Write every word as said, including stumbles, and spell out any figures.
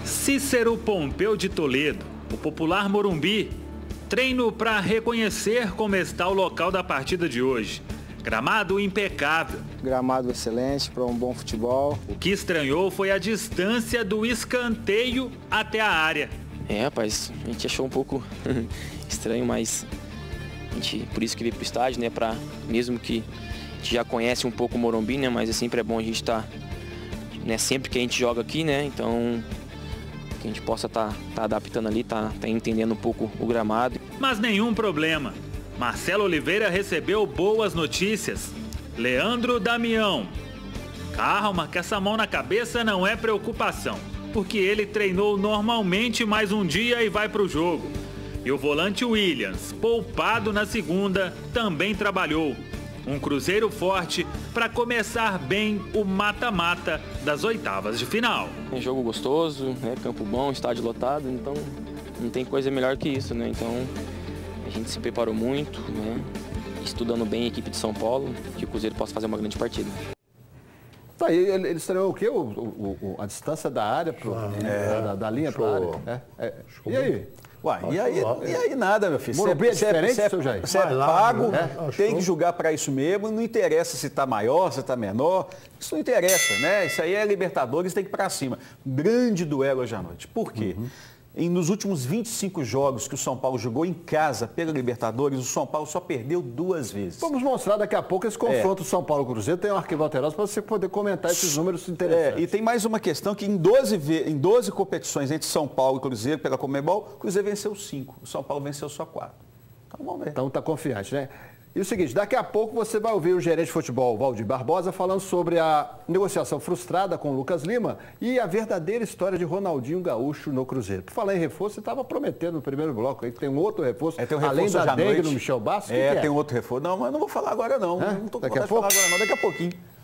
Cícero Pompeu de Toledo, o popular Morumbi. Treino para reconhecer como está o local da partida de hoje. Gramado impecável. Gramado excelente para um bom futebol. O que estranhou foi a distância do escanteio até a área. É, rapaz, a gente achou um pouco estranho, mas a gente, por isso que veio pro estádio, né, para mesmo que a gente já conhece um pouco o Morumbi, né, mas é sempre é bom a gente estar, tá, né, sempre que a gente joga aqui, né, então que a gente possa estar tá, tá adaptando ali, tá, tá entendendo um pouco o gramado. Mas nenhum problema. Marcelo Oliveira recebeu boas notícias. Leandro Damião. Calma, que essa mão na cabeça não é preocupação, porque ele treinou normalmente mais um dia e vai para o jogo. E o volante Williams, poupado na segunda, também trabalhou. Um Cruzeiro forte para começar bem o mata-mata das oitavas de final. É jogo gostoso, né? Campo bom, estádio lotado, então não tem coisa melhor que isso, né? Então a gente se preparou muito, né? Estudando bem a equipe de São Paulo, que o Cruzeiro possa fazer uma grande partida. Tá, e ele, ele estreou o quê? O, o, o, a distância da área, pro, é, da, da linha para a área? É, é. E aí? Uai, e aí, e aí nada, meu filho. Morumbi é diferente, você, seu Jair? Você é pago, né? tem que julgar para isso mesmo, não interessa se está maior, se está menor, isso não interessa, né? Isso aí é Libertadores, tem que ir para cima. Grande duelo hoje à noite. Por quê? Uhum. Em, nos últimos vinte e cinco jogos que o São Paulo jogou em casa pela Libertadores, o São Paulo só perdeu duas vezes. Vamos mostrar daqui a pouco esse confronto é. São Paulo-Cruzeiro. Tem um arquivolteroso para você poder comentar esses números interessantes. É, e tem mais uma questão que em doze, em doze competições entre São Paulo e Cruzeiro pela Conmebol, o Cruzeiro venceu cinco, o São Paulo venceu só quatro. Então vamos ver. Então tá confiante, né? E o seguinte, daqui a pouco você vai ouvir o gerente de futebol, Valdir Barbosa, falando sobre a negociação frustrada com o Lucas Lima e a verdadeira história de Ronaldinho Gaúcho no Cruzeiro. Por falar em reforço, você estava prometendo no primeiro bloco aí que tem um outro reforço, é, tem um reforço além da dengue noite. no Michel Bastos. É, que que tem é? um outro reforço. Não, mas não vou falar agora não. É? Não tô daqui a falar agora não, daqui a pouquinho.